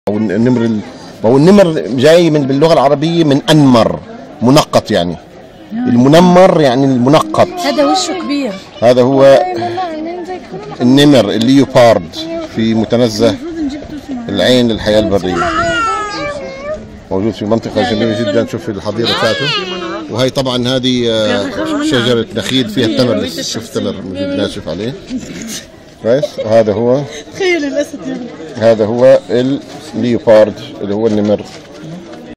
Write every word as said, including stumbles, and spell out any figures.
او النمر ال... هو النمر جاي من باللغه العربيه من انمر، منقط يعني. المنمر يعني المنقط. هذا وشه كبير. هذا هو النمر الليوبارد في متنزه العين للحياه البريه. موجود في منطقه جميله جدا. شوف الحظيره بتاعته. وهي طبعا هذه شجره نخيل فيها التمر لسه. شوف التمر موجود ناشف عليه. كويس. وهذا هو تخيل الاسد. هذا هو الليوبارد اللي هو النمر